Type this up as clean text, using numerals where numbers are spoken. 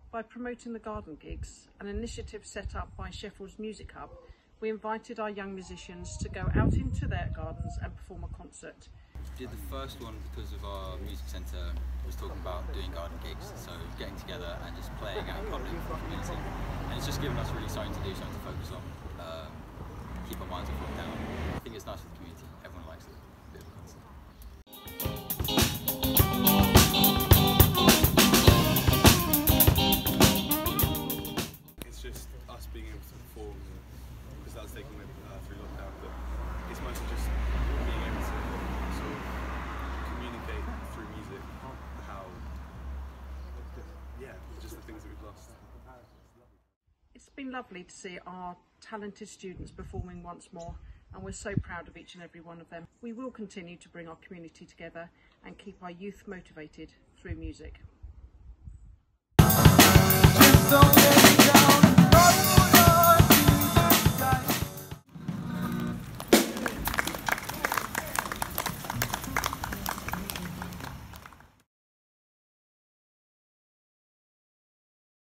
by promoting the garden gigs, an initiative set up by Sheffield's Music Hub, we invited our young musicians to go out into their gardens and perform a concert. We did the first one because of our music centre was talking about doing garden gigs, so getting together and just playing out in public for the community. And it's just given us really something to do, something to focus on, keep our minds off it down. I think it's nice for the community, everyone likes it, a bit of a concert. It's just us being able to perform, because that was taken through lockdown, but it's mostly just being able to sort of communicate through music how, yeah, just the things that we've lost. It's been lovely to see our talented students performing once more, and we're so proud of each and every one of them. We will continue to bring our community together and keep our youth motivated through music.